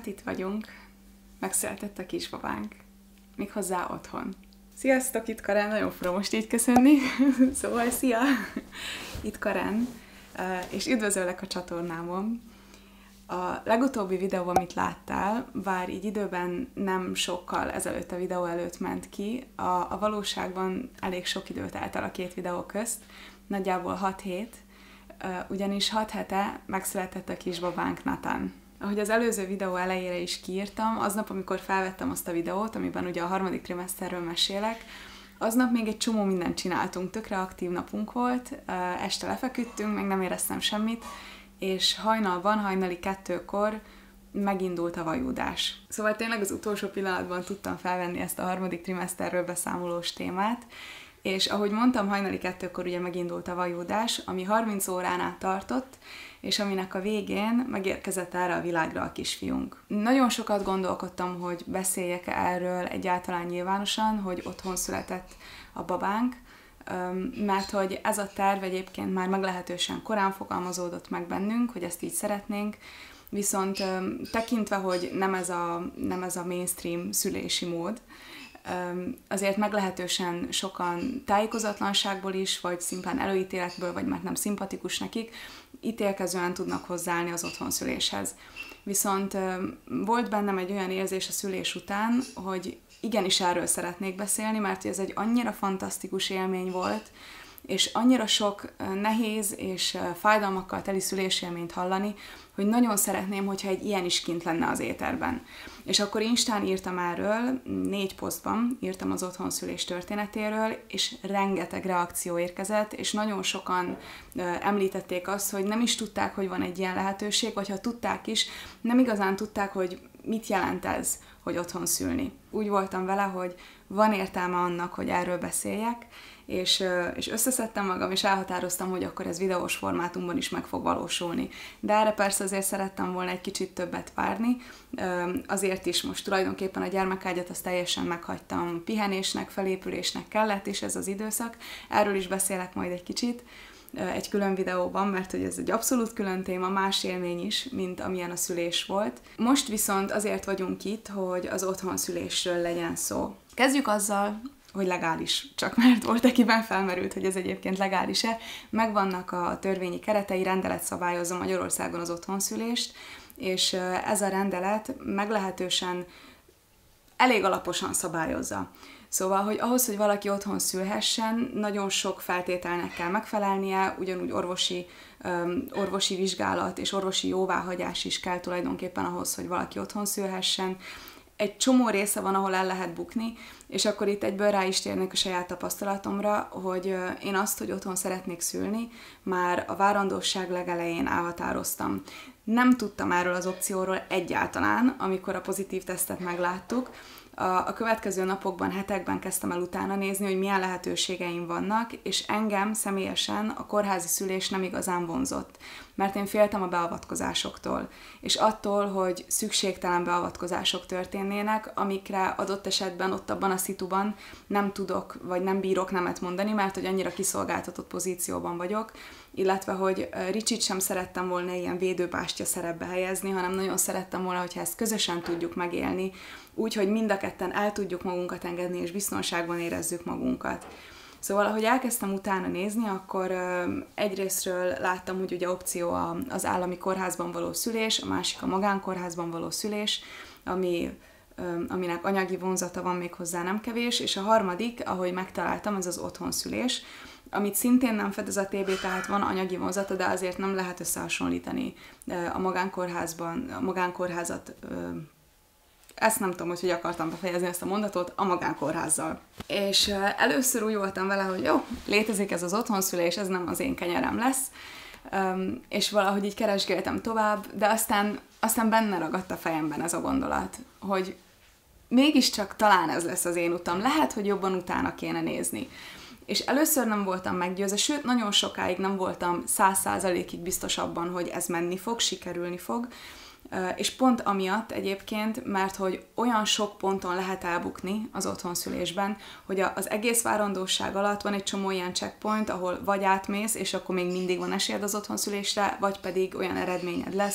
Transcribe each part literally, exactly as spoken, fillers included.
Hát itt vagyunk, megszületett a kisbabánk, méghozzá otthon. Sziasztok, itt Karen, nagyon fura most így köszönni, szóval szia! Itt Karen, és üdvözöllek a csatornámon. A legutóbbi videó, amit láttál, bár így időben nem sokkal ezelőtt a videó előtt ment ki, a, a valóságban elég sok időt telt el a két videó közt, nagyjából hat hét, ugyanis hat hete megszületett a kisbabánk Nathan. Ahogy az előző videó elejére is kiírtam, aznap, amikor felvettem azt a videót, amiben ugye a harmadik trimeszterről mesélek, aznap még egy csomó mindent csináltunk, tökre aktív napunk volt, este lefeküdtünk, meg nem éreztem semmit, és hajnalban, hajnali kettőkor megindult a vajúdás. Szóval tényleg az utolsó pillanatban tudtam felvenni ezt a harmadik trimeszterről beszámolós témát, és ahogy mondtam, hajnali kettőkor ugye megindult a vajúdás, ami harminc órán át tartott, és aminek a végén megérkezett erre a világra a kisfiunk. Nagyon sokat gondolkodtam, hogy beszéljek erről egyáltalán nyilvánosan, hogy otthon született a babánk, mert hogy ez a terv egyébként már meglehetősen korán fogalmazódott meg bennünk, hogy ezt így szeretnénk, viszont tekintve, hogy nem ez a, nem ez a mainstream szülési mód, azért meglehetősen sokan tájékozatlanságból is, vagy szimplán előítéletből, vagy mert nem szimpatikus nekik, ítélkezően tudnak hozzáállni az otthonszüléshez. Viszont volt bennem egy olyan érzés a szülés után, hogy igenis erről szeretnék beszélni, mert ez egy annyira fantasztikus élmény volt, és annyira sok nehéz és fájdalmakkal teli szülésélményt hallani, hogy nagyon szeretném, hogyha egy ilyen is kint lenne az éterben. És akkor Instán írtam erről, négy posztban írtam az otthonszülés történetéről, és rengeteg reakció érkezett, és nagyon sokan említették azt, hogy nem is tudták, hogy van egy ilyen lehetőség, vagy ha tudták is, nem igazán tudták, hogy mit jelent ez, hogy otthon szülni. Úgy voltam vele, hogy van értelme annak, hogy erről beszéljek, és, és összeszedtem magam, és elhatároztam, hogy akkor ez videós formátumban is meg fog valósulni. De erre persze azért szerettem volna egy kicsit többet várni, azért is most tulajdonképpen a gyermekágyat azt teljesen meghagytam, pihenésnek, felépülésnek kellett, és ez az időszak. Erről is beszélek majd egy kicsit egy külön videóban, mert hogy ez egy abszolút külön téma, más élmény is, mint amilyen a szülés volt. Most viszont azért vagyunk itt, hogy az otthonszülésről legyen szó. Kezdjük azzal, hogy legális, csak mert volt, akiben felmerült, hogy ez egyébként legális-e. Megvannak a törvényi keretei, rendelet szabályozza Magyarországon az otthonszülést, és ez a rendelet meglehetősen elég alaposan szabályozza. Szóval, hogy ahhoz, hogy valaki otthon szülhessen, nagyon sok feltételnek kell megfelelnie, ugyanúgy orvosi, um, orvosi vizsgálat és orvosi jóváhagyás is kell tulajdonképpen ahhoz, hogy valaki otthon szülhessen. Egy csomó része van, ahol el lehet bukni, és akkor itt egyből rá is térnék a saját tapasztalatomra, hogy én azt, hogy otthon szeretnék szülni, már a várandóság legelején elhatároztam. Nem tudtam erről az opcióról egyáltalán, amikor a pozitív tesztet megláttuk. A következő napokban, hetekben kezdtem el utána nézni, hogy milyen lehetőségeim vannak, és engem személyesen a kórházi szülés nem igazán vonzott, mert én féltem a beavatkozásoktól, és attól, hogy szükségtelen beavatkozások történnének, amikre adott esetben ott abban a szituban nem tudok, vagy nem bírok nemet mondani, mert hogy annyira kiszolgáltatott pozícióban vagyok, illetve, hogy Ricsit sem szerettem volna ilyen védőbástya szerepbe helyezni, hanem nagyon szerettem volna, hogyha ezt közösen tudjuk megélni, úgy, hogy mind a ketten el tudjuk magunkat engedni, és biztonságban érezzük magunkat. Szóval, ahogy elkezdtem utána nézni, akkor egyrésztről láttam, hogy ugye opció az állami kórházban való szülés, a másik a magánkórházban való szülés, ami, aminek anyagi vonzata van még hozzá nem kevés, és a harmadik, ahogy megtaláltam, ez az otthonszülés, amit szintén nem fed ez a té bé, tehát van anyagi vonzata, de azért nem lehet összehasonlítani a magánkórházban, a magánkórházat, ezt nem tudom, hogy hogy akartam befejezni ezt a mondatot, a magánkórházzal. És először úgy voltam vele, hogy jó, létezik ez az otthonszülés, ez nem az én kenyerem lesz, és valahogy így keresgéltem tovább, de aztán, aztán benne ragadt a fejemben ez a gondolat, hogy mégiscsak talán ez lesz az én utam, lehet, hogy jobban utána kéne nézni. És először nem voltam meggyőzve, sőt, nagyon sokáig nem voltam száz százalékig biztos abban, hogy ez menni fog, sikerülni fog, és pont amiatt egyébként, mert hogy olyan sok ponton lehet elbukni az otthonszülésben, hogy az egész várandóság alatt van egy csomó ilyen checkpoint, ahol vagy átmész, és akkor még mindig van esélyed az otthonszülésre, vagy pedig olyan eredményed lesz,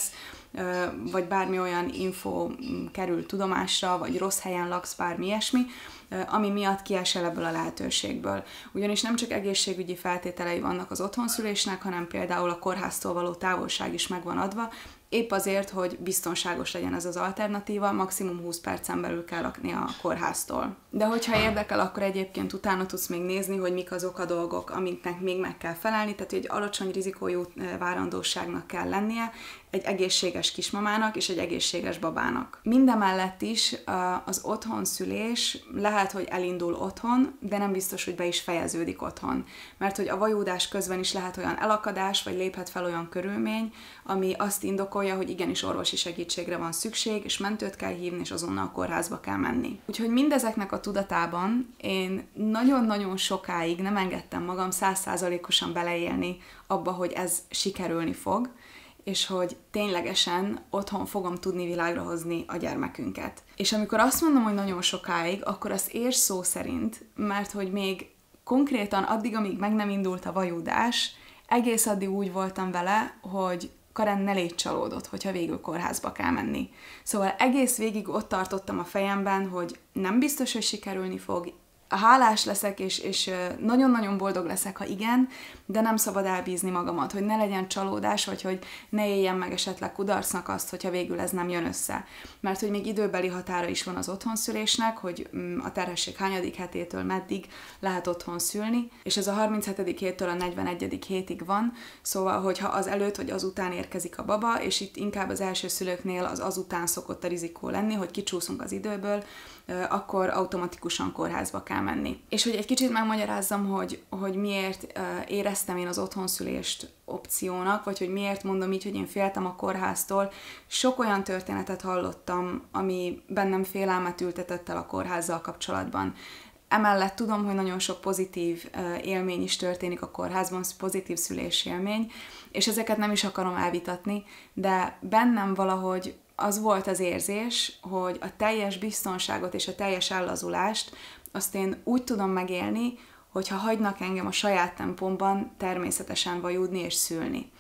vagy bármi olyan info kerül tudomásra, vagy rossz helyen laksz, bármi ilyesmi, ami miatt kiesel ebből a lehetőségből. Ugyanis nem csak egészségügyi feltételei vannak az otthonszülésnek, hanem például a kórháztól való távolság is meg van adva, épp azért, hogy biztonságos legyen ez az alternatíva, maximum húsz percen belül kell lakni a kórháztól. De hogyha érdekel, akkor egyébként utána tudsz még nézni, hogy mik azok a dolgok, amiknek még meg kell felelni, tehát egy alacsony rizikójú várandóságnak kell lennie, egy egészséges kismamának és egy egészséges babának. Mindemellett is az otthonszülés lehet, hogy elindul otthon, de nem biztos, hogy be is fejeződik otthon. Mert hogy a vajúdás közben is lehet olyan elakadás, vagy léphet fel olyan körülmény, ami azt indokolja, hogy igenis orvosi segítségre van szükség, és mentőt kell hívni, és azonnal a kórházba kell menni. Úgyhogy mindezeknek a tudatában én nagyon-nagyon sokáig nem engedtem magam száz százalékosan beleélni abba, hogy ez sikerülni fog, és hogy ténylegesen otthon fogom tudni világra hozni a gyermekünket. És amikor azt mondom, hogy nagyon sokáig, akkor azt érts szó szerint, mert hogy még konkrétan addig, amíg meg nem indult a vajúdás, egész addig úgy voltam vele, hogy Karen ne légy csalódott, hogyha végül kórházba kell menni. Szóval egész végig ott tartottam a fejemben, hogy nem biztos, hogy sikerülni fog, hálás leszek, és, és nagyon-nagyon boldog leszek, ha igen, de nem szabad elbízni magamat, hogy ne legyen csalódás, vagy hogy ne éljen meg esetleg kudarcnak azt, hogyha végül ez nem jön össze. Mert hogy még időbeli határa is van az otthonszülésnek, hogy a terhesség hányadik hetétől meddig lehet otthon szülni, és ez a harminchetedik héttől a negyvenegyedik hétig van, szóval, hogyha az előtt vagy azután érkezik a baba, és itt inkább az első szülőknél az azután szokott a rizikó lenni, hogy kicsúszunk az időből, akkor automatikusan kórházba kell menni. És hogy egy kicsit megmagyarázzam, hogy, hogy miért éreztem én az otthonszülést opciónak, vagy hogy miért mondom így, hogy én féltem a kórháztól. Sok olyan történetet hallottam, ami bennem félelmet ültetett el a kórházzal kapcsolatban. Emellett tudom, hogy nagyon sok pozitív élmény is történik a kórházban, pozitív szülésélmény, és ezeket nem is akarom elvitatni, de bennem valahogy az volt az érzés, hogy a teljes biztonságot és a teljes ellazulást azt én úgy tudom megélni, hogyha hagynak engem a saját tempomban természetesen vajúdni és szülni.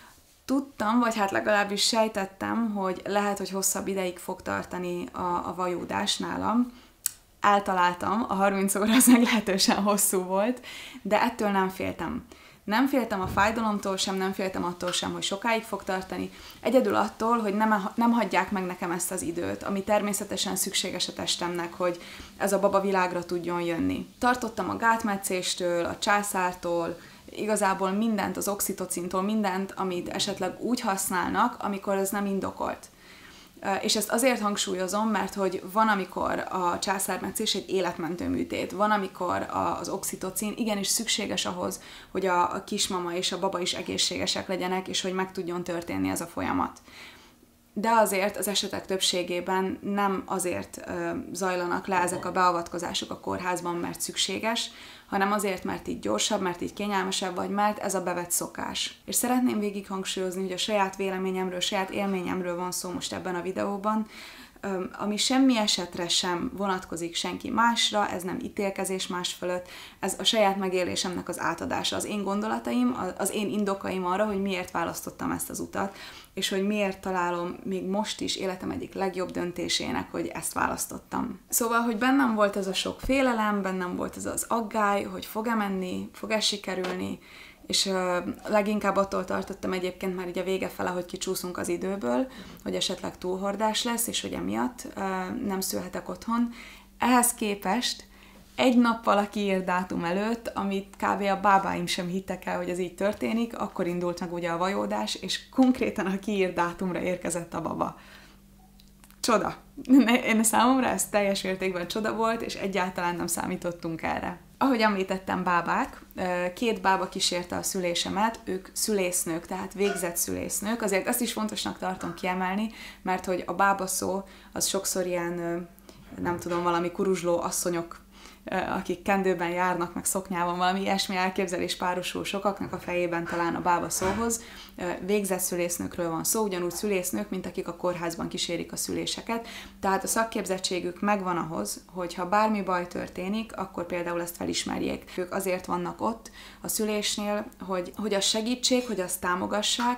Tudtam, vagy hát legalábbis sejtettem, hogy lehet, hogy hosszabb ideig fog tartani a, a vajúdás nálam. Eltaláltam, a harminc óra az meglehetősen hosszú volt, de ettől nem féltem. Nem féltem a fájdalomtól sem, nem féltem attól sem, hogy sokáig fog tartani. Egyedül attól, hogy nem, nem hagyják meg nekem ezt az időt, ami természetesen szükséges a testemnek, hogy ez a baba világra tudjon jönni. Tartottam a gátmetszéstől, a császártól, igazából mindent, az oxitocintól, mindent, amit esetleg úgy használnak, amikor ez nem indokolt. És ezt azért hangsúlyozom, mert hogy van, amikor a császármetszés egy életmentő műtét, van, amikor az oxitocin igenis szükséges ahhoz, hogy a, a kismama és a baba is egészségesek legyenek, és hogy meg tudjon történni ez a folyamat. De azért az esetek többségében nem azért ö, zajlanak le ezek a beavatkozások a kórházban, mert szükséges, hanem azért, mert így gyorsabb, mert így kényelmesebb, vagy mert ez a bevett szokás. És szeretném végig hangsúlyozni, hogy a saját véleményemről, saját élményemről van szó most ebben a videóban, ami semmi esetre sem vonatkozik senki másra, ez nem ítélkezés más fölött, ez a saját megélésemnek az átadása, az én gondolataim, az én indokaim arra, hogy miért választottam ezt az utat, és hogy miért találom még most is életem egyik legjobb döntésének, hogy ezt választottam. Szóval, hogy bennem volt ez a sok félelem, bennem volt ez az aggály, hogy fog-e menni, fog-e sikerülni, és uh, leginkább attól tartottam egyébként már így a vége fele, hogy kicsúszunk az időből, hogy esetleg túlhordás lesz, és hogy emiatt uh, nem szülhetek otthon. Ehhez képest egy nappal a kiírt dátum előtt, amit kb. A bábáim sem hittek el, hogy ez így történik, akkor indult meg ugye a vajódás, és konkrétan a kiírt dátumra érkezett a baba. Csoda! Én számomra ez teljes mértékben csoda volt, és egyáltalán nem számítottunk erre. Ahogy említettem, bábák, két bába kísérte a szülésemet, ők szülésznők, tehát végzett szülésznők, azért ezt is fontosnak tartom kiemelni, mert hogy a bába szó az sokszor ilyen, nem tudom, valami kuruzsló asszonyok, akik kendőben járnak, meg szoknyában, valami ilyesmi elképzelés párosul sokaknak a fejében talán a bába szóhoz. Végzett szülésznőkről van szó, ugyanúgy szülésznők, mint akik a kórházban kísérik a szüléseket. Tehát a szakképzettségük megvan ahhoz, hogy ha bármi baj történik, akkor például ezt felismerjék. Ők azért vannak ott a szülésnél, hogy, hogy az segítség, hogy azt támogassák,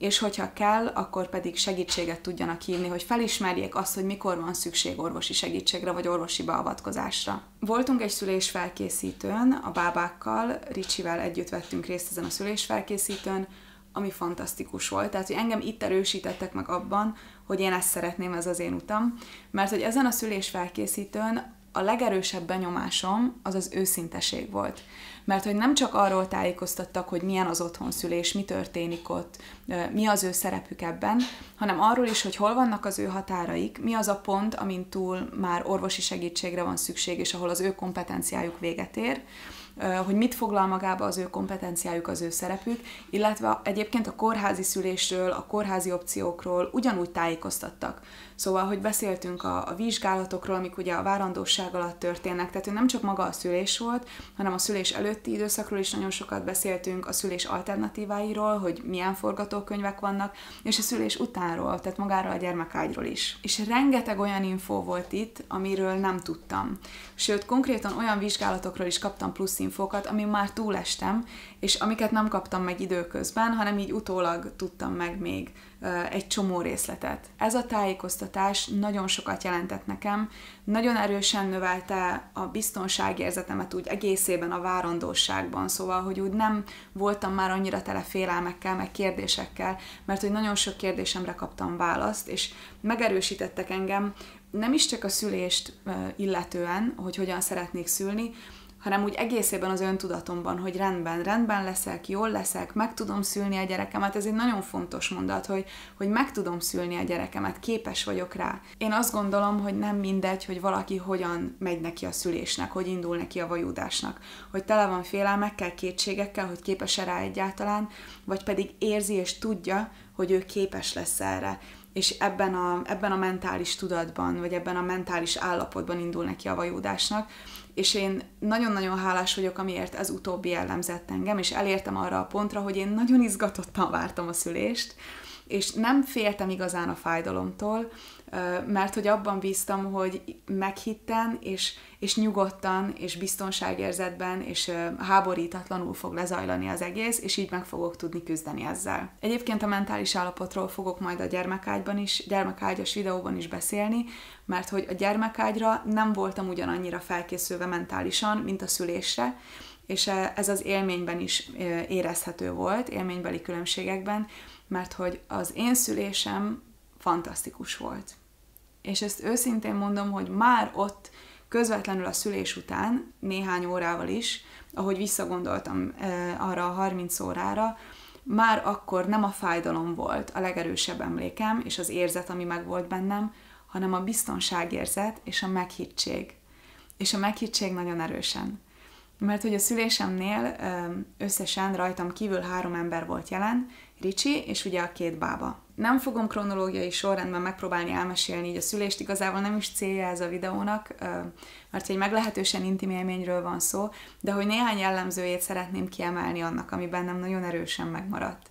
és hogyha kell, akkor pedig segítséget tudjanak hívni, hogy felismerjék azt, hogy mikor van szükség orvosi segítségre, vagy orvosi beavatkozásra. Voltunk egy szülésfelkészítőn, a bábákkal, Ricsivel együtt vettünk részt ezen a szülésfelkészítőn, ami fantasztikus volt. Tehát, hogy engem itt erősítettek meg abban, hogy én ezt szeretném, ez az én utam, mert hogy ezen a szülésfelkészítőn a legerősebb benyomásom az az őszinteség volt. Mert hogy nem csak arról tájékoztattak, hogy milyen az otthonszülés, mi történik ott, mi az ő szerepük ebben, hanem arról is, hogy hol vannak az ő határaik, mi az a pont, amin túl már orvosi segítségre van szükség, és ahol az ő kompetenciájuk véget ér, hogy mit foglal magába az ő kompetenciájuk, az ő szerepük, illetve egyébként a kórházi szülésről, a kórházi opciókról ugyanúgy tájékoztattak. Szóval, hogy beszéltünk a, a vizsgálatokról, amik ugye a várandóság alatt történnek, tehát hogy nem csak maga a szülés volt, hanem a szülés előtti időszakról is nagyon sokat beszéltünk, a szülés alternatíváiról, hogy milyen forgatókönyvek vannak, és a szülés utánról, tehát magáról a gyermekágyról is. És rengeteg olyan infó volt itt, amiről nem tudtam. Sőt, konkrétan olyan vizsgálatokról is kaptam plusz infókat, amin már túlestem, és amiket nem kaptam meg időközben, hanem így utólag tudtam meg még egy csomó részletet. Ez a tájékoztatás nagyon sokat jelentett nekem, nagyon erősen növelte a biztonságérzetemet úgy egészében a várandóságban, szóval, hogy úgy nem voltam már annyira tele félelmekkel, meg kérdésekkel, mert hogy nagyon sok kérdésemre kaptam választ, és megerősítettek engem, nem is csak a szülést illetően, hogy hogyan szeretnék szülni, hanem úgy egészében az öntudatomban, hogy rendben, rendben leszek, jól leszek, meg tudom szülni a gyerekemet. Ez egy nagyon fontos mondat, hogy, hogy meg tudom szülni a gyerekemet, képes vagyok rá. Én azt gondolom, hogy nem mindegy, hogy valaki hogyan megy neki a szülésnek, hogy indul neki a vajúdásnak. Hogy tele van félelmekkel, kétségekkel, hogy képes-e rá egyáltalán, vagy pedig érzi és tudja, hogy ő képes lesz erre. És ebben a, ebben a mentális tudatban, vagy ebben a mentális állapotban indul neki a vajúdásnak, és én nagyon-nagyon hálás vagyok, amiért ez utóbbi jellemzett engem, és elértem arra a pontra, hogy én nagyon izgatottan vártam a szülést, és nem féltem igazán a fájdalomtól, mert hogy abban bíztam, hogy meghitten, és, és nyugodtan, és biztonságérzetben, és háborítatlanul fog lezajlani az egész, és így meg fogok tudni küzdeni ezzel. Egyébként a mentális állapotról fogok majd a gyermekágyban is, gyermekágyas videóban is beszélni, mert hogy a gyermekágyra nem voltam ugyanannyira felkészülve mentálisan, mint a szülésre, és ez az élményben is érezhető volt, élménybeli különbségekben, mert hogy az én szülésem fantasztikus volt. És ezt őszintén mondom, hogy már ott közvetlenül a szülés után, néhány órával is, ahogy visszagondoltam arra a harminc órára, már akkor nem a fájdalom volt a legerősebb emlékem, és az érzet, ami meg volt bennem, hanem a biztonságérzet és a meghittség. És a meghittség nagyon erősen. Mert hogy a szülésemnél összesen rajtam kívül három ember volt jelen, Ricsi, és ugye a két bába. Nem fogom kronológiai sorrendben megpróbálni elmesélni így a szülést, igazából nem is célja ez a videónak, mert egy meglehetősen intim élményről van szó, de hogy néhány jellemzőjét szeretném kiemelni annak, ami bennem nagyon erősen megmaradt.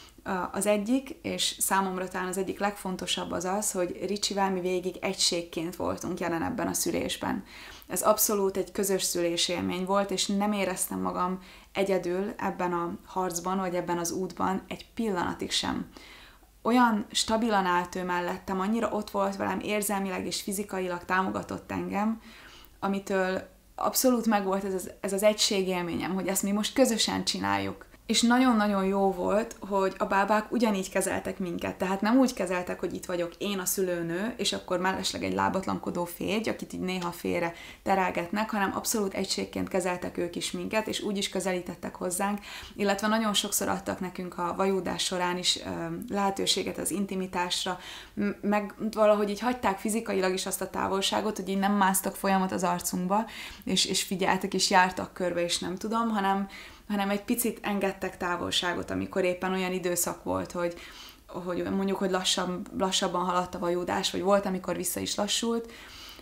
Az egyik, és számomra talán az egyik legfontosabb az az, hogy Ricsivel mi végig egységként voltunk jelen ebben a szülésben. Ez abszolút egy közös szülésélmény volt, és nem éreztem magam egyedül ebben a harcban, vagy ebben az útban egy pillanatig sem. Olyan stabilan állt ő mellettem, annyira ott volt velem érzelmileg és fizikailag támogatott engem, amitől abszolút megvolt ez az, ez az egységélményem, hogy ezt mi most közösen csináljuk. És nagyon-nagyon jó volt, hogy a bábák ugyanígy kezeltek minket. Tehát nem úgy kezeltek, hogy itt vagyok én a szülőnő, és akkor mellesleg egy lábatlankodó férj, akit így néha félre terelgetnek, hanem abszolút egységként kezeltek ők is minket, és úgy is közelítettek hozzánk, illetve nagyon sokszor adtak nekünk a vajúdás során is ö, lehetőséget az intimitásra, meg valahogy így hagyták fizikailag is azt a távolságot, hogy így nem másztak folyamat az arcunkba, és, és figyeltek, és jártak körbe, és nem tudom, hanem hanem egy picit engedtek távolságot, amikor éppen olyan időszak volt, hogy, hogy mondjuk, hogy lassabb, lassabban haladt a vajúdás, vagy volt, amikor vissza is lassult,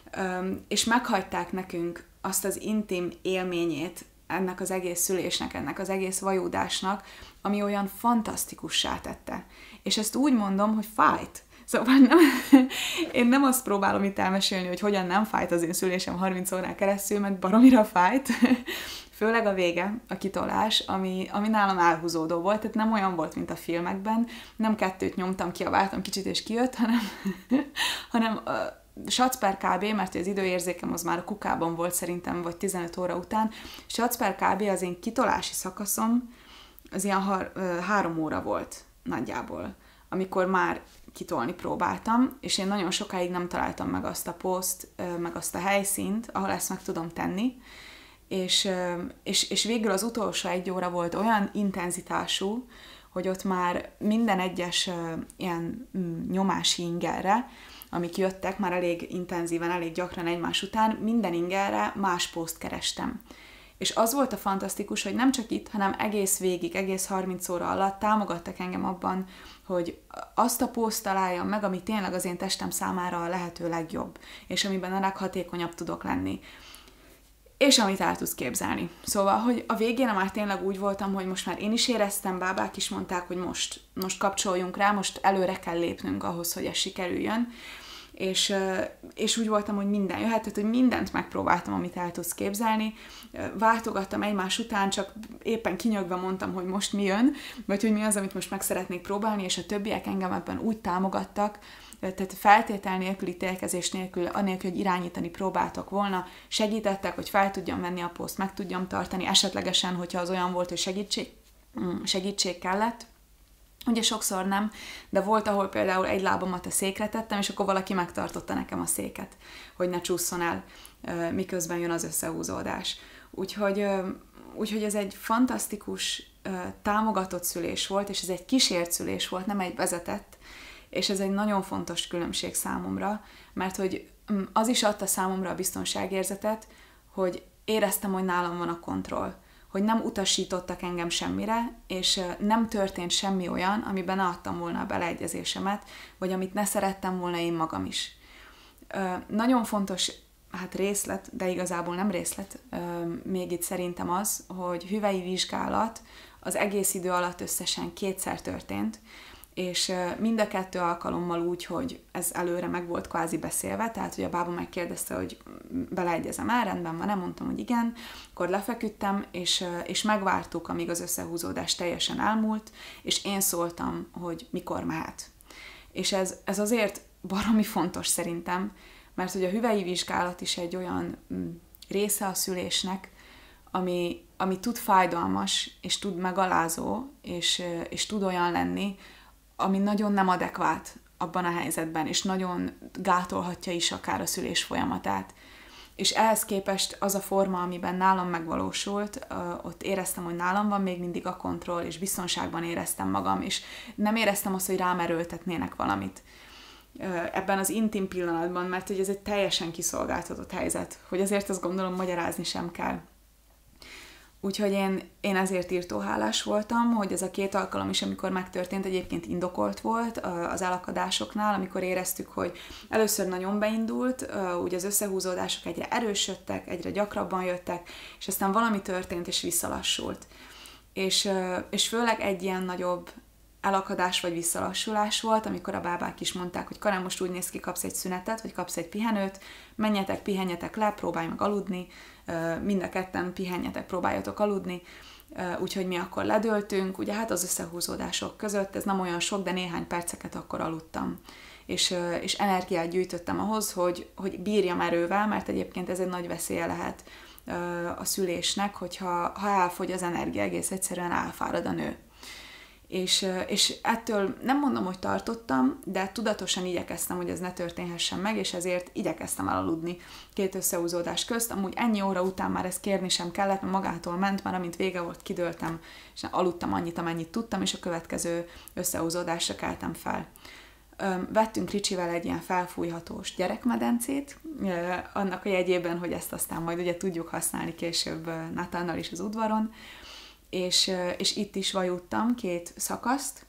és meghagyták nekünk azt az intim élményét ennek az egész szülésnek, ennek az egész vajúdásnak, ami olyan fantasztikussá tette. És ezt úgy mondom, hogy fájt. Szóval nem, én nem azt próbálom itt elmesélni, hogy hogyan nem fájt az én szülésem harminc órán keresztül, mert baromira fájt, Főleg a vége, a kitolás, ami, ami nálam elhúzódó volt, tehát nem olyan volt, mint a filmekben, nem kettőt nyomtam, kiabáltam kicsit és kijött, hanem, hanem uh, sac per kb, mert az időérzékem az már a kukában volt szerintem, vagy tizenöt óra után, sac per kb az én kitolási szakaszom, az ilyen har, uh, három óra volt nagyjából, amikor már kitolni próbáltam, és én nagyon sokáig nem találtam meg azt a poszt, meg azt a helyszínt, ahol ezt meg tudom tenni, és, és, és végül az utolsó egy óra volt olyan intenzitású, hogy ott már minden egyes ilyen nyomási ingerre, amik jöttek már elég intenzíven, elég gyakran egymás után, minden ingerre más poszt kerestem. És az volt a fantasztikus, hogy nem csak itt, hanem egész végig, egész harminc óra alatt támogattak engem abban, hogy azt a poszt találjam meg, ami tényleg az én testem számára a lehető legjobb, és amiben a leghatékonyabb tudok lenni. És amit el tudsz képzelni. Szóval, hogy a végén már tényleg úgy voltam, hogy most már én is éreztem, bábák is mondták, hogy most, most kapcsoljunk rá, most előre kell lépnünk ahhoz, hogy ez sikerüljön. És, és úgy voltam, hogy minden jöhet, tehát, hogy mindent megpróbáltam, amit el tudsz képzelni. Váltogattam egymás után, csak éppen kinyögve mondtam, hogy most mi jön, vagy hogy mi az, amit most meg szeretnék próbálni, és a többiek engem ebben úgy támogattak, tehát feltétel nélkül, ítélkezés nélkül, anélkül, hogy irányítani próbáltak volna, segítettek, hogy fel tudjam venni a poszt, meg tudjam tartani, esetlegesen, hogyha az olyan volt, hogy segítség, segítség kellett. Ugye sokszor nem, de volt, ahol például egy lábamat a székre tettem, és akkor valaki megtartotta nekem a széket, hogy ne csúszson el, miközben jön az összehúzódás. Úgyhogy, úgyhogy ez egy fantasztikus, támogatott szülés volt, és ez egy kísért szülés volt, nem egy vezetett, és ez egy nagyon fontos különbség számomra, mert hogy az is adta számomra a biztonságérzetet, hogy éreztem, hogy nálam van a kontroll, hogy nem utasítottak engem semmire, és nem történt semmi olyan, amiben ne adtam volna a beleegyezésemet, vagy amit ne szerettem volna én magam is. Nagyon fontos, hát részlet, de igazából nem részlet, még itt szerintem az, hogy hüvei vizsgálat az egész idő alatt összesen kétszer történt, és mind a kettő alkalommal úgy, hogy ez előre meg volt kvázi beszélve, tehát hogy a bába megkérdezte, hogy beleegyezem el, rendben van, nem mondtam, hogy igen, akkor lefeküdtem, és, és megvártuk, amíg az összehúzódás teljesen elmúlt, és én szóltam, hogy mikor mehet. És ez, ez azért baromi fontos szerintem, mert hogy a hüvei vizsgálat is egy olyan része a szülésnek, ami, ami tud fájdalmas, és tud megalázó, és, és tud olyan lenni, ami nagyon nem adekvát abban a helyzetben, és nagyon gátolhatja is akár a szülés folyamatát. És ehhez képest az a forma, amiben nálam megvalósult, ott éreztem, hogy nálam van még mindig a kontroll, és biztonságban éreztem magam, és nem éreztem azt, hogy rám erőltetnének valamit ebben az intim pillanatban, mert hogy ez egy teljesen kiszolgáltatott helyzet, hogy azért azt gondolom magyarázni sem kell. Úgyhogy én, én ezért írtóhálás voltam, hogy ez a két alkalom is, amikor megtörtént, egyébként indokolt volt az elakadásoknál, amikor éreztük, hogy először nagyon beindult, ugye az összehúzódások egyre erősödtek, egyre gyakrabban jöttek, és aztán valami történt és visszalassult. És, és főleg egy ilyen nagyobb elakadás vagy visszalassulás volt, amikor a bábák is mondták, hogy Karen, most úgy néz ki, kapsz egy szünetet, vagy kapsz egy pihenőt, menjetek, pihenjetek le, próbálj meg aludni, mind a ketten pihenjetek, próbáljatok aludni, úgyhogy mi akkor ledöltünk, ugye hát az összehúzódások között, ez nem olyan sok, de néhány perceket akkor aludtam. És, és energiát gyűjtöttem ahhoz, hogy, hogy bírjam erővel, mert egyébként ez egy nagy veszélye lehet a szülésnek, hogyha ha elfogy az energia, egész egyszerűen elfárad a nő. És, és ettől nem mondom, hogy tartottam, de tudatosan igyekeztem, hogy ez ne történhessen meg, és ezért igyekeztem elaludni két összehúzódás közt. Amúgy ennyi óra után már ezt kérni sem kellett, mert magától ment, már amint vége volt, kidőltem, és aludtam annyit, amennyit tudtam, és a következő összehúzódásra keltem fel. Vettünk Ricsivel egy ilyen felfújhatós gyerekmedencét, annak a jegyében, hogy ezt aztán majd ugye tudjuk használni később Natánnal is az udvaron, És, és itt is vajuttam két szakaszt.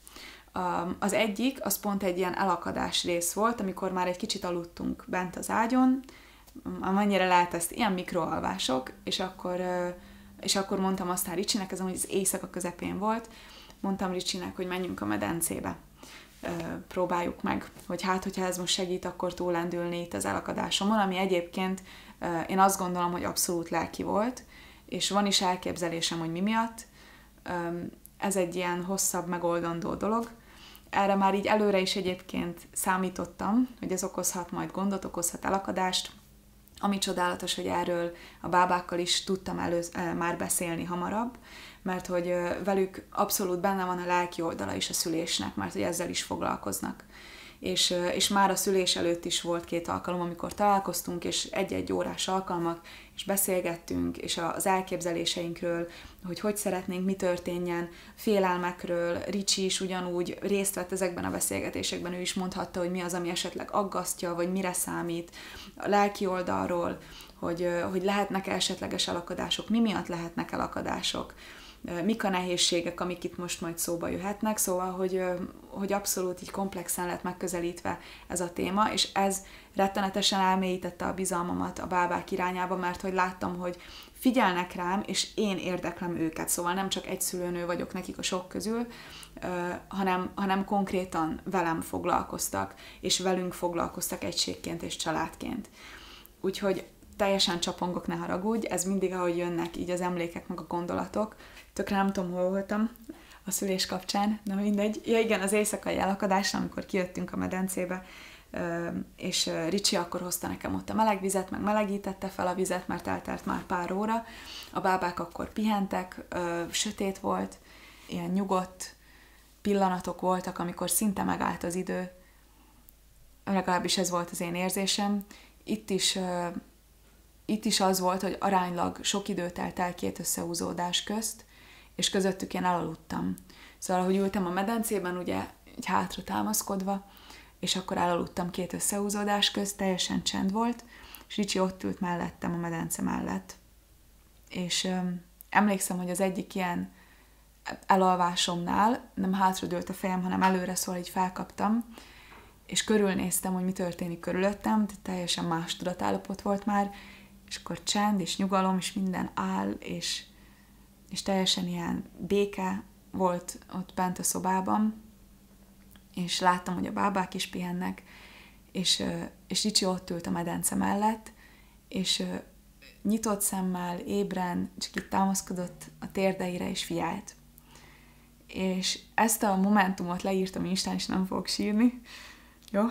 Az egyik, az pont egy ilyen elakadás rész volt, amikor már egy kicsit aludtunk bent az ágyon, amennyire lehet ezt, ilyen mikroalvások, és akkor, és akkor mondtam aztán Ricsinek, ez amúgy az éjszaka közepén volt, mondtam Ricsinek, hogy menjünk a medencébe, próbáljuk meg, hogy hát, hogyha ez most segít, akkor túllendülni itt az elakadásomon, ami egyébként én azt gondolom, hogy abszolút lelki volt, és van is elképzelésem, hogy mi miatt. Ez egy ilyen hosszabb, megoldandó dolog. Erre már így előre is egyébként számítottam, hogy ez okozhat majd gondot, okozhat elakadást. Ami csodálatos, hogy erről a bábákkal is tudtam előz, már beszélni hamarabb, mert hogy velük abszolút benne van a lelki oldala is a szülésnek, mert hogy ezzel is foglalkoznak. És, és már a szülés előtt is volt két alkalom, amikor találkoztunk, és egy-egy órás alkalmak, és beszélgettünk, és az elképzeléseinkről, hogy hogy szeretnénk, mi történjen, félelmekről. Ricsi is ugyanúgy részt vett ezekben a beszélgetésekben, ő is mondhatta, hogy mi az, ami esetleg aggasztja, vagy mire számít, a lelki oldalról, hogy, hogy lehetnek esetleges elakadások, mi miatt lehetnek elakadások, mik a nehézségek, amik itt most majd szóba jöhetnek, szóval, hogy, hogy abszolút így komplexen lett megközelítve ez a téma, és ez rettenetesen elmélyítette a bizalmamat a bábák irányába, mert hogy láttam, hogy figyelnek rám, és én érdeklem őket, szóval nem csak egy szülőnő vagyok nekik a sok közül, hanem, hanem konkrétan velem foglalkoztak, és velünk foglalkoztak egységként és családként. Úgyhogy teljesen csapongok, ne haragudj, ez mindig, ahogy jönnek így az emlékek, meg a gondolatok. Tökre nem tudom, hol voltam a szülés kapcsán, na mindegy. Ja igen, az éjszakai elakadásra, amikor kijöttünk a medencébe, és Ricsi akkor hozta nekem ott a meleg vizet, meg melegítette fel a vizet, mert eltelt már pár óra. A bábák akkor pihentek, sötét volt, ilyen nyugodt pillanatok voltak, amikor szinte megállt az idő. Legalábbis ez volt az én érzésem. Itt is, itt is az volt, hogy aránylag sok idő telt el két összehúzódás közt, és közöttük én elaludtam. Szóval, hogy ültem a medencében, ugye, így hátra támaszkodva, és akkor elaludtam két összehúzódás közt, teljesen csend volt, és Ricsi ott ült mellettem a medence mellett. És öm, emlékszem, hogy az egyik ilyen elalvásomnál nem hátradőlt a fejem, hanem előre, szóval így felkaptam, és körülnéztem, hogy mi történik körülöttem, tehát teljesen más tudatállapot volt már, és akkor csend, és nyugalom, és minden áll, és, és teljesen ilyen béke volt ott bent a szobában, és láttam, hogy a bábák is pihennek, és, és Ricsi ott ült a medence mellett, és nyitott szemmel, ébren, csak itt támaszkodott a térdeire, és figyelt. És ezt a momentumot leírtam Instán, és nem fogok sírni. Jó?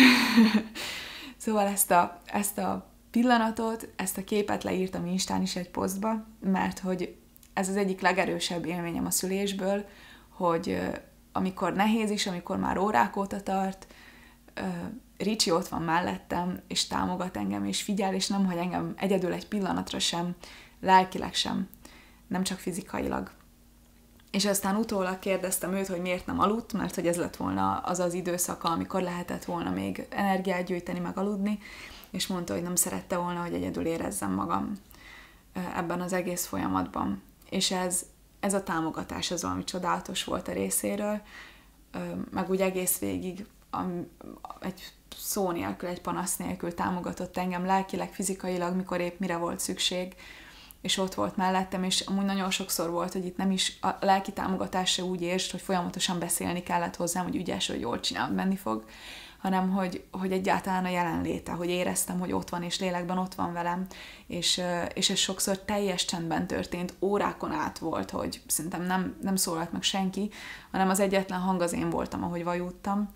Szóval ezt a, ezt a pillanatot, ezt a képet leírtam Instán is egy posztba, mert hogy ez az egyik legerősebb élményem a szülésből, hogy amikor nehéz is, amikor már órák óta tart, Ricsi ott van mellettem, és támogat engem, és figyel, és nem hagy engem egyedül egy pillanatra sem, lelkileg sem, nem csak fizikailag. És aztán utólag kérdeztem őt, hogy miért nem aludt, mert hogy ez lett volna az az időszaka, amikor lehetett volna még energiát gyűjteni, meg aludni, és mondta, hogy nem szerette volna, hogy egyedül érezzem magam ebben az egész folyamatban. És ez, ez a támogatás az valami csodálatos volt a részéről, meg úgy egész végig egy szó nélkül, egy panasz nélkül támogatott engem lelkileg, fizikailag, mikor épp mire volt szükség, és ott volt mellettem, és amúgy nagyon sokszor volt, hogy itt nem is a lelki támogatás se úgy értsd, hogy folyamatosan beszélni kellett hozzám, hogy ügyes, hogy jól csinálod, menni fog, hanem hogy, hogy egyáltalán a jelenléte, hogy éreztem, hogy ott van, és lélekben ott van velem, és, és ez sokszor teljes csendben történt, órákon át volt, hogy szerintem nem, nem szólalt meg senki, hanem az egyetlen hang az én voltam, ahogy vajúdtam,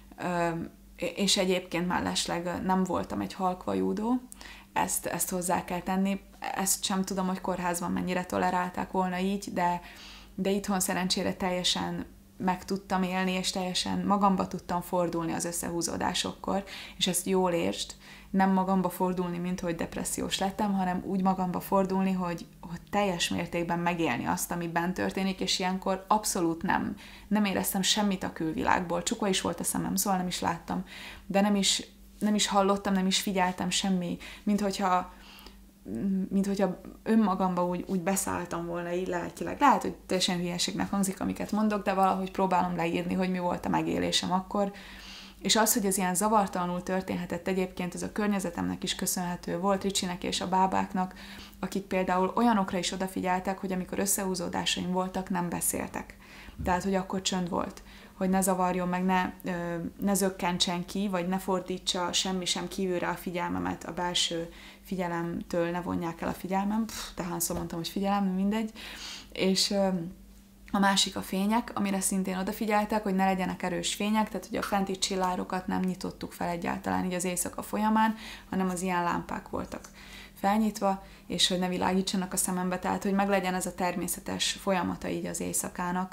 és egyébként mellesleg nem voltam egy halk vajúdó, ezt, ezt hozzá kell tenni, ezt sem tudom, hogy kórházban mennyire tolerálták volna így, de, de itthon szerencsére teljesen meg tudtam élni, és teljesen magamba tudtam fordulni az összehúzódásokkor, és ezt jól értsd, nem magamba fordulni, mint hogy depressziós lettem, hanem úgy magamba fordulni, hogy, hogy teljes mértékben megélni azt, ami bent történik, és ilyenkor abszolút nem, nem éreztem semmit a külvilágból. Csukva is volt a szemem, szóval nem is láttam, de nem is, nem is hallottam, nem is figyeltem semmi, mint hogyha mint hogyha önmagamba úgy, úgy beszálltam volna így lelkileg. Lehet, hogy teljesen hülyeségnek hangzik, amiket mondok, de valahogy próbálom leírni, hogy mi volt a megélésem akkor. És az, hogy ez ilyen zavartalanul történhetett egyébként, ez a környezetemnek is köszönhető volt, Ricsinek és a bábáknak, akik például olyanokra is odafigyeltek, hogy amikor összehúzódásaim voltak, nem beszéltek. Tehát, hogy akkor csönd volt. hogy ne zavarjon meg, ne, ne zökkentsen ki, vagy ne fordítsa semmi sem kívülre a figyelmemet, a belső figyelemtől ne vonják el a figyelmem, Pff, de hányszor mondtam, hogy figyelem, mindegy. És a másik a fények, amire szintén odafigyeltek, hogy ne legyenek erős fények, tehát hogy a fenti csillárokat nem nyitottuk fel egyáltalán így az éjszaka folyamán, hanem az ilyen lámpák voltak felnyitva, és hogy ne világítsanak a szemembe, tehát hogy meg legyen ez a természetes folyamata így az éjszakának,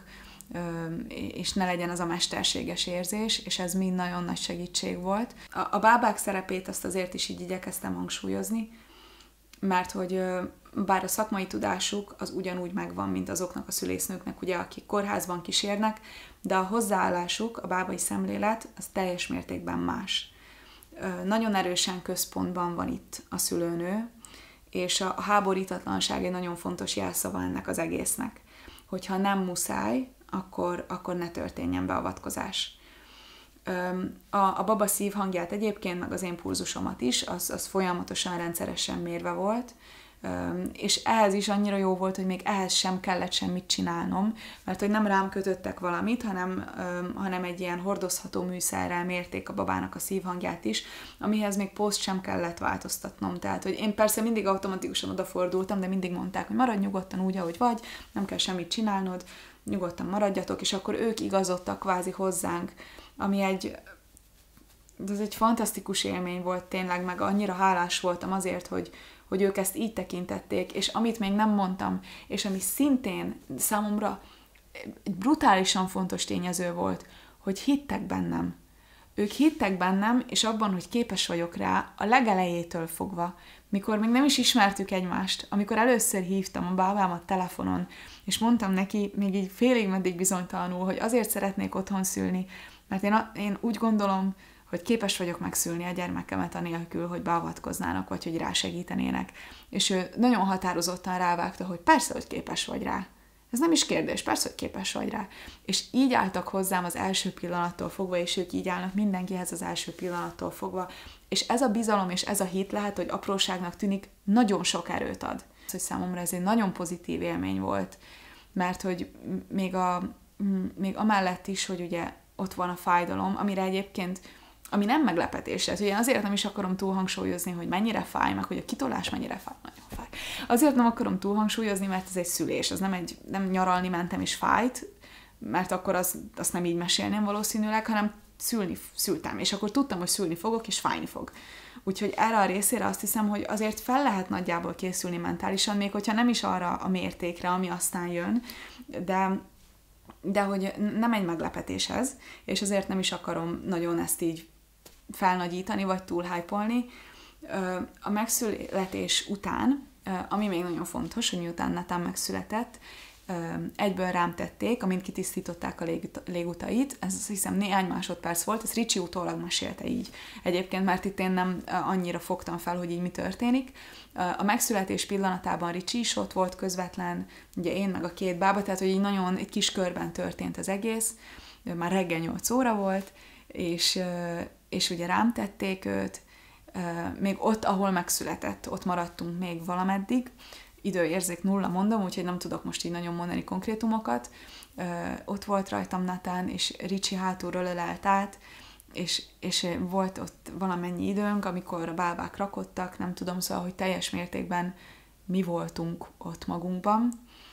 és ne legyen az a mesterséges érzés, és ez mind nagyon nagy segítség volt. A, a bábák szerepét azt azért is így igyekeztem hangsúlyozni, mert hogy bár a szakmai tudásuk az ugyanúgy megvan, mint azoknak a szülésznőknek, ugye, akik kórházban kísérnek, de a hozzáállásuk, a bábai szemlélet, az teljes mértékben más. Nagyon erősen központban van itt a szülőnő, és a háborítatlanság egy nagyon fontos jelszava ennek az egésznek. Hogyha nem muszáj, akkor, akkor ne történjen beavatkozás. A, a baba szívhangját egyébként, meg az én pulzusomat is, az, az folyamatosan, rendszeresen mérve volt, és ehhez is annyira jó volt, hogy még ehhez sem kellett semmit csinálnom, mert hogy nem rám kötöttek valamit, hanem, hanem egy ilyen hordozható műszerrel mérték a babának a szívhangját is, amihez még poszt sem kellett változtatnom. Tehát, hogy én persze mindig automatikusan odafordultam, de mindig mondták, hogy maradj nyugodtan úgy, ahogy vagy, nem kell semmit csinálnod, nyugodtan maradjatok, és akkor ők igazodtak kvázi hozzánk, ami egy, ez egy fantasztikus élmény volt tényleg, meg annyira hálás voltam azért, hogy, hogy ők ezt így tekintették, és amit még nem mondtam, és ami szintén számomra egy brutálisan fontos tényező volt, hogy hittek bennem. Ők hittek bennem, és abban, hogy képes vagyok rá a legelejétől fogva, mikor még nem is ismertük egymást, amikor először hívtam a bábámat telefonon, és mondtam neki, még így félig meddig bizonytalanul, hogy azért szeretnék otthon szülni, mert én, a, én úgy gondolom, hogy képes vagyok megszülni a gyermekemet anélkül, hogy beavatkoznának, vagy hogy rásegítenének. És ő nagyon határozottan rávágta, hogy persze, hogy képes vagy rá. Ez nem is kérdés, persze, hogy képes vagy rá. És így álltak hozzám az első pillanattól fogva, és ők így állnak mindenkihez az első pillanattól fogva. És ez a bizalom és ez a hit lehet, hogy apróságnak tűnik, nagyon sok erőt ad. Hogy számomra ez egy nagyon pozitív élmény volt, mert hogy még, a, még amellett is, hogy ugye ott van a fájdalom, amire egyébként, ami nem meglepetés. Tehát ugye azért nem is akarom túlhangsúlyozni, hogy mennyire fáj, meg hogy a kitolás mennyire fáj, nagyon fáj. Azért nem akarom túlhangsúlyozni, mert ez egy szülés, az nem, egy, nem nyaralni mentem és fájt, mert akkor az, azt nem így mesélném valószínűleg, hanem szülni, szültem, és akkor tudtam, hogy szülni fogok, és fájni fog. Úgyhogy erre a részére azt hiszem, hogy azért fel lehet nagyjából készülni mentálisan, még hogyha nem is arra a mértékre, ami aztán jön, de de hogy nem egy meglepetés ez, és azért nem is akarom nagyon ezt így felnagyítani, vagy túlhypolni. A megszületés után, ami még nagyon fontos, hogy miután Natán megszületett, egyből rám tették, amint kitisztították a légutait, ez azt hiszem néhány másodperc volt, ez Ricsi utólag mesélte így egyébként, mert itt én nem annyira fogtam fel, hogy így mi történik. A megszületés pillanatában Ricsi is ott volt közvetlen, ugye én meg a két bába, tehát hogy így nagyon egy kis körben történt az egész, már reggel nyolc óra volt, és, és ugye rám tették őt, még ott, ahol megszületett, ott maradtunk még valameddig, időérzék nulla mondom, úgyhogy nem tudok most így nagyon mondani konkrétumokat. Ö, ott volt rajtam Natán, és Ricsi hátulról ölelt át, és, és volt ott valamennyi időnk, amikor a bábák rakodtak, nem tudom, szóval, hogy teljes mértékben mi voltunk ott magunkban,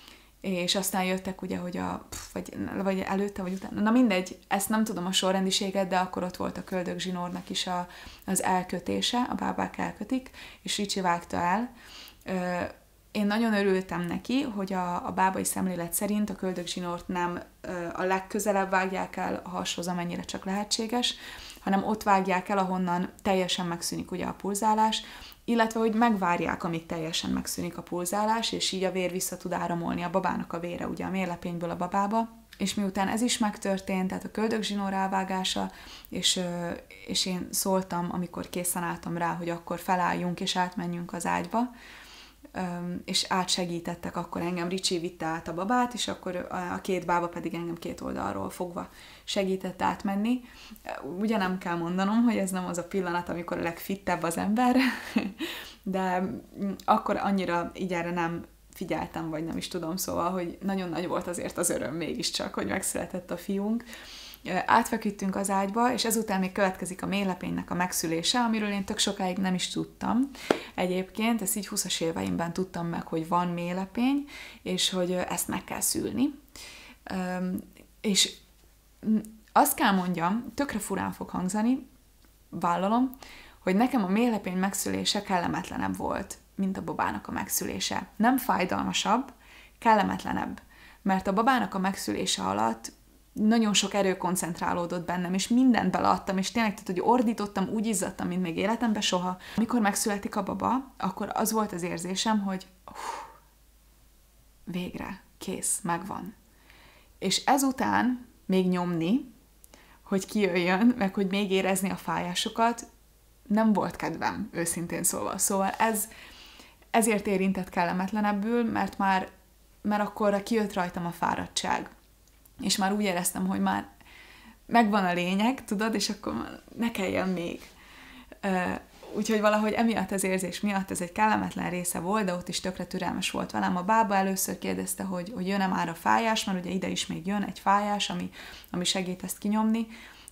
és aztán jöttek ugye, hogy a, vagy, vagy előtte, vagy utána, na mindegy, ezt nem tudom a sorrendiséget, de akkor ott volt a köldögzsinórnak is a, az elkötése, a bábák elkötik, és Ricsi vágta el. Ö, Én nagyon örültem neki, hogy a, a bábai szemlélet szerint a köldögzsinort nem ö, a legközelebb vágják el a hashoz, amennyire csak lehetséges, hanem ott vágják el, ahonnan teljesen megszűnik ugye a pulzálás, illetve hogy megvárják, amíg teljesen megszűnik a pulzálás, és így a vér vissza tud áramolni a babának a vére, ugye a mérlepényből a babába. És miután ez is megtörtént, tehát a köldögzsinór elvágása, és, és én szóltam, amikor készen álltam rá, hogy akkor felálljunk és átmenjünk az ágyba, és átsegítettek, akkor engem Ricsi vitte át a babát, és akkor a két bába pedig engem két oldalról fogva segített átmenni. Ugye nem kell mondanom, hogy ez nem az a pillanat, amikor a legfittebb az ember, de akkor annyira így erre nem figyeltem, vagy nem is tudom, szóval, hogy nagyon nagy volt azért az öröm mégiscsak, hogy megszületett a fiunk, Átfeküdtünk az ágyba, és ezután még következik a méhlepénynek a megszülése, amiről én tök sokáig nem is tudtam. Egyébként ezt így húszas éveimben tudtam meg, hogy van méhlepény, és hogy ezt meg kell szülni. És azt kell mondjam, tökre furán fog hangzani, vállalom, hogy nekem a méhlepény megszülése kellemetlenebb volt, mint a babának a megszülése. Nem fájdalmasabb, kellemetlenebb. Mert a babának a megszülése alatt nagyon sok erő koncentrálódott bennem, és mindent beleadtam, és tényleg, tehát, hogy ordítottam, úgy izzadtam, mint még életemben soha. Amikor megszületik a baba, akkor az volt az érzésem, hogy hú, végre, kész, megvan. És ezután még nyomni, hogy kijöjjön, meg hogy még érezni a fájásokat, nem volt kedvem, őszintén szólva. Szóval ez, ezért érintett kellemetlenebbül, mert már mert akkor kijött rajtam a fáradtság. És már úgy éreztem, hogy már megvan a lényeg, tudod, és akkor ne kelljen még. Úgyhogy valahogy emiatt az érzés miatt ez egy kellemetlen része volt, de ott is tökre türelmes volt velem. A bába először kérdezte, hogy, hogy jön-e már a fájás, mert ugye ide is még jön egy fájás, ami, ami segít ezt kinyomni.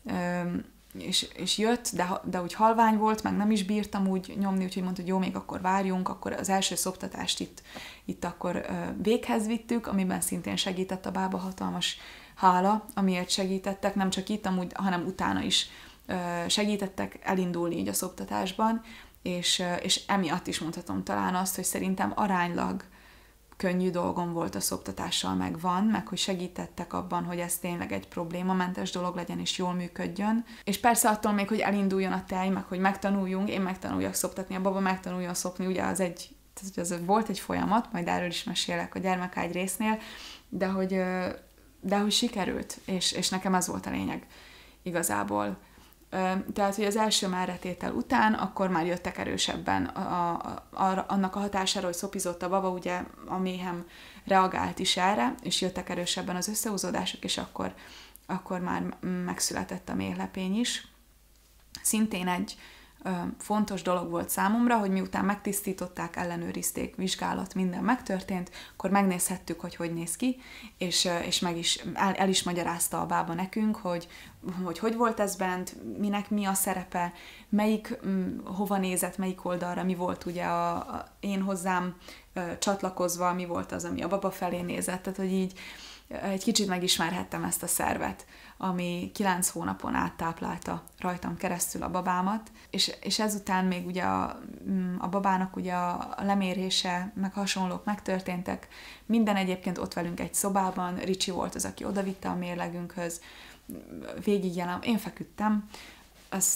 És, és jött, de, de úgy halvány volt, meg nem is bírtam úgy nyomni, úgyhogy mondta, hogy jó, még akkor várjunk, akkor az első szoptatást itt, itt akkor ö, véghez vittük, amiben szintén segített a bába, hatalmas hála, amiért segítettek, nem csak itt, amúgy, hanem utána is ö, segítettek elindulni így a szoptatásban, és, ö, és emiatt is mondhatom talán azt, hogy szerintem aránylag könnyű dolgom volt a szoptatással, meg van, meg hogy segítettek abban, hogy ez tényleg egy problémamentes dolog legyen, és jól működjön. És persze attól még, hogy elinduljon a tej, meg hogy megtanuljunk, én megtanuljak szoptatni, a baba megtanuljon szopni, ugye az egy, az volt egy folyamat, majd erről is mesélek a gyermekágy résznél, de hogy, de hogy sikerült, és, és nekem ez volt a lényeg igazából. Tehát, hogy az első merretétel után, akkor már jöttek erősebben a, a, a, annak a hatására, hogy szopizott a baba, ugye a méhem reagált is erre, és jöttek erősebben az összehúzódások, és akkor, akkor már megszületett a méhlepény is. Szintén egy ö, fontos dolog volt számomra, hogy miután megtisztították, ellenőrizték, vizsgálat, minden megtörtént, akkor megnézhettük, hogy hogy néz ki, és, és meg is, el, el is magyarázta a bába nekünk, hogy, hogy hogy volt ez bent, minek mi a szerepe, melyik, m, hova nézett, melyik oldalra, mi volt ugye a, a, én hozzám ö, csatlakozva, mi volt az, ami a baba felé nézett, tehát hogy így egy kicsit megismerhettem ezt a szervet, ami kilenc hónapon át táplálta rajtam keresztül a babámat, és, és ezután még ugye a, a babának ugye a lemérése, meg hasonlók megtörténtek, minden egyébként ott velünk egy szobában, Ricsi volt az, aki odavitte a mérlegünkhöz, végig jelen, én feküdtem, azt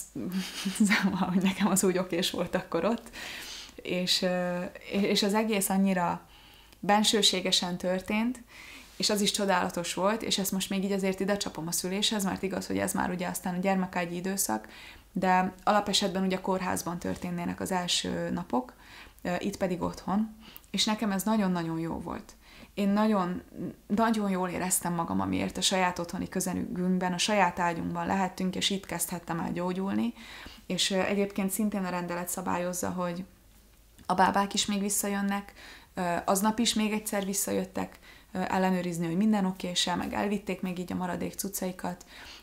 hogy nekem az úgy okés volt akkor ott, és, és az egész annyira bensőségesen történt, és az is csodálatos volt, és ezt most még így azért ide csapom a szüléshez, mert igaz, hogy ez már ugye aztán a gyermekágyi időszak, de alapesetben ugye a kórházban történnének az első napok, itt pedig otthon, és nekem ez nagyon-nagyon jó volt. Én nagyon, nagyon jól éreztem magam, amiért a saját otthoni közelünkben, a saját ágyunkban lehettünk, és itt kezdhettem el gyógyulni, és egyébként szintén a rendelet szabályozza, hogy a bábák is még visszajönnek, aznap is még egyszer visszajöttek, ellenőrizni, hogy minden oké-e, meg elvitték még így a maradék cuccaikat.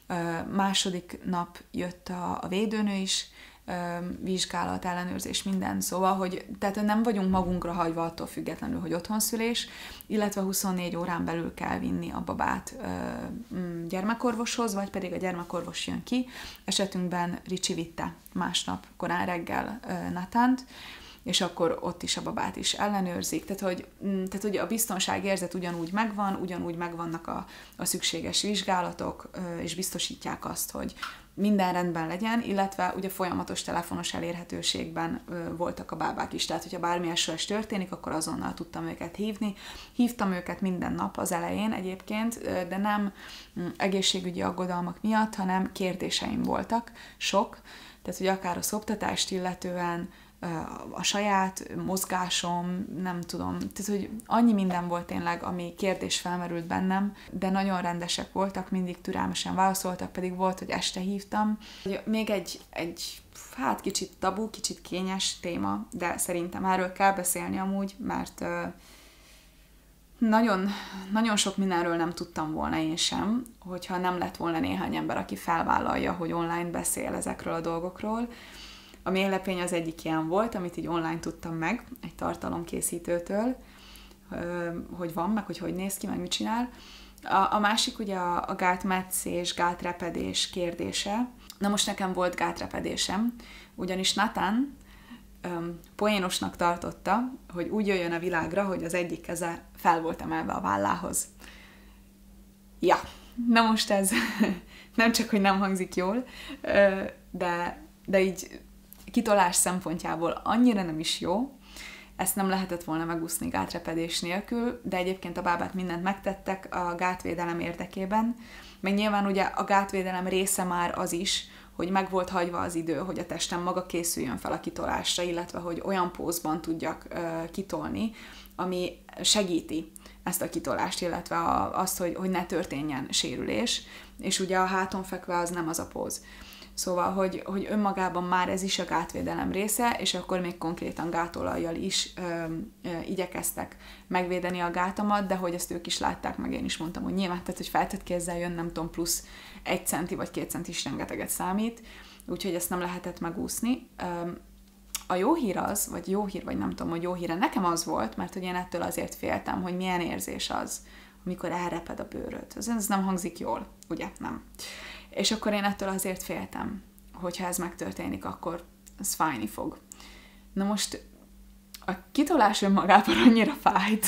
Második nap jött a, a védőnő is, vizsgálat, ellenőrzés, minden, szóval, hogy tehát nem vagyunk magunkra hagyva attól függetlenül, hogy otthonszülés, illetve huszonnégy órán belül kell vinni a babát gyermekorvoshoz, vagy pedig a gyermekorvos jön ki. Esetünkben Ricsi vitte másnap korán reggel Natánt, és akkor ott is a babát is ellenőrzik. Tehát, hogy, tehát, hogy a biztonságérzet ugyanúgy megvan, ugyanúgy megvannak a, a szükséges vizsgálatok, és biztosítják azt, hogy minden rendben legyen, illetve ugye folyamatos telefonos elérhetőségben voltak a bábák is, tehát hogyha bármi es o es történik, akkor azonnal tudtam őket hívni. Hívtam őket minden nap az elején egyébként, de nem egészségügyi aggodalmak miatt, hanem kérdéseim voltak, sok, tehát hogy akár a szoptatást illetően, a saját mozgásom, nem tudom, tehát, hogy annyi minden volt tényleg, ami kérdés felmerült bennem, de nagyon rendesek voltak, mindig türelmesen válaszoltak, pedig volt, hogy este hívtam. Még egy, egy hát kicsit tabu, kicsit kényes téma, de szerintem erről kell beszélni amúgy, mert nagyon, nagyon sok mindenről nem tudtam volna én sem, hogyha nem lett volna néhány ember, aki felvállalja, hogy online beszél ezekről a dolgokról. A méhlepény az egyik ilyen volt, amit így online tudtam meg, egy tartalomkészítőtől, hogy van, meg hogy hogy néz ki, meg mit csinál. A, a másik ugye a, a gátmetszés, gátrepedés kérdése. Na most nekem volt gátrepedésem, ugyanis Nathan öm, poénosnak tartotta, hogy úgy jöjjön a világra, hogy az egyik keze fel volt emelve a vállához. Ja, na most ez nem csak, hogy nem hangzik jól, de, de így kitolás szempontjából annyira nem is jó, ezt nem lehetett volna megúszni gátrepedés nélkül, de egyébként a bábák mindent megtettek a gátvédelem érdekében, meg nyilván ugye a gátvédelem része már az is, hogy meg volt hagyva az idő, hogy a testem maga készüljön fel a kitolásra, illetve hogy olyan pózban tudjak uh, kitolni, ami segíti ezt a kitolást, illetve a, azt, hogy, hogy ne történjen sérülés, és ugye a háton fekve az nem az a póz. Szóval, hogy, hogy önmagában már ez is a gátvédelem része, és akkor még konkrétan gátolajjal is ö, ö, igyekeztek megvédeni a gátamat, de hogy ezt ők is látták, meg én is mondtam, hogy nyilván, tehát, hogy feltett kézzel jön, nem tudom, plusz egy centi vagy két centi is rengeteget számít, úgyhogy ezt nem lehetett megúszni. Ö, a jó hír az, vagy jó hír, vagy nem tudom, hogy jó híre, nekem az volt, mert hogy én ettől azért féltem, hogy milyen érzés az, amikor elreped a bőröd. Ez, ez nem hangzik jól, ugye? Nem. És akkor én ettől azért féltem, hogyha ez megtörténik, akkor ez fájni fog. Na most a kitolás önmagában annyira fájt,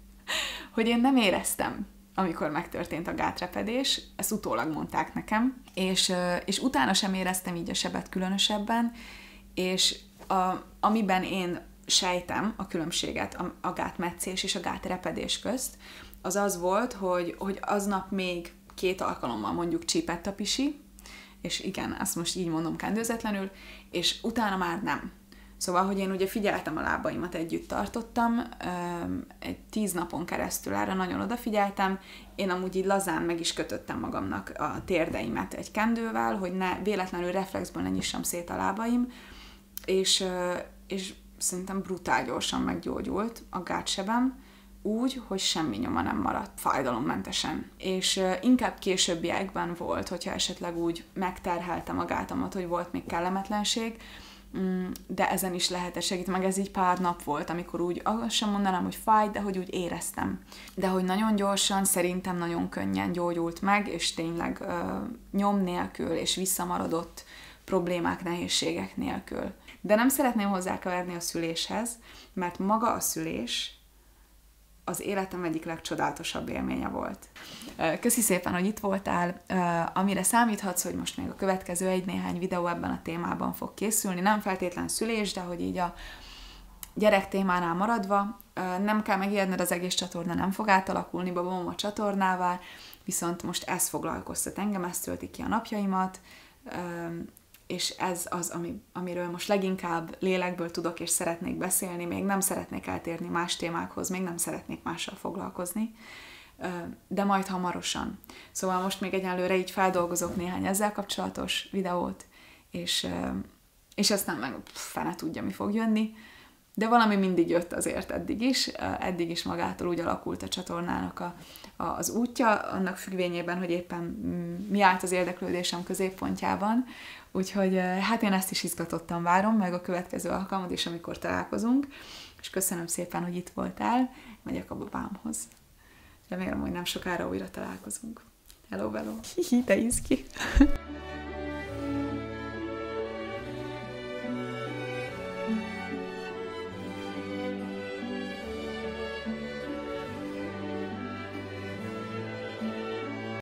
hogy én nem éreztem, amikor megtörtént a gátrepedés, ezt utólag mondták nekem, és, és utána sem éreztem így a sebet különösebben, és a, amiben én sejtem a különbséget a, a gátmetszés és a gátrepedés közt, az az volt, hogy, hogy aznap még két alkalommal mondjuk csípett a pisi, és igen, ezt most így mondom kendőzetlenül, és utána már nem. Szóval, hogy én ugye figyeltem a lábaimat, együtt tartottam, egy tíz napon keresztül erre nagyon odafigyeltem, én amúgy így lazán meg is kötöttem magamnak a térdeimet egy kendővel, hogy ne véletlenül reflexből ne nyissam szét a lábaim, és, és szerintem brutál gyorsan meggyógyult a gátsebem, úgy, hogy semmi nyoma nem maradt, fájdalommentesen. És uh, inkább későbbiekben volt, hogyha esetleg úgy megterheltem a gátamat, hogy volt még kellemetlenség, mm, de ezen is lehet segít, meg ez így pár nap volt, amikor úgy, azt sem mondanám, hogy fáj, de hogy úgy éreztem. De hogy nagyon gyorsan, szerintem nagyon könnyen gyógyult meg, és tényleg uh, nyom nélkül, és visszamaradott problémák, nehézségek nélkül. De nem szeretném hozzákeverni a szüléshez, mert maga a szülés az életem egyik legcsodálatosabb élménye volt. Köszi szépen, hogy itt voltál, amire számíthatsz, hogy most még a következő egy-néhány videó ebben a témában fog készülni, nem feltétlen szülés, de hogy így a gyerek témánál maradva, nem kell megijedned, az egész csatorna nem fog átalakulni babamama csatornává, viszont most ez foglalkoztat engem, ez tölti ki a napjaimat, és ez az, ami, amiről most leginkább lélekből tudok és szeretnék beszélni, még nem szeretnék eltérni más témákhoz, még nem szeretnék mással foglalkozni, de majd hamarosan. Szóval most még egyenlőre így feldolgozok néhány ezzel kapcsolatos videót, és, és aztán meg fene tudja, mi fog jönni, de valami mindig jött azért eddig is, eddig is magától úgy alakult a csatornának a, a, az útja, annak függvényében, hogy éppen mi állt az érdeklődésem középpontjában, úgyhogy hát én ezt is izgatottan várom, meg a következő alkalmat is, amikor találkozunk, és köszönöm szépen, hogy itt voltál, megyek a babámhoz. Remélem, hogy nem sokára újra találkozunk. Hello, hello! Hihi, te izgi!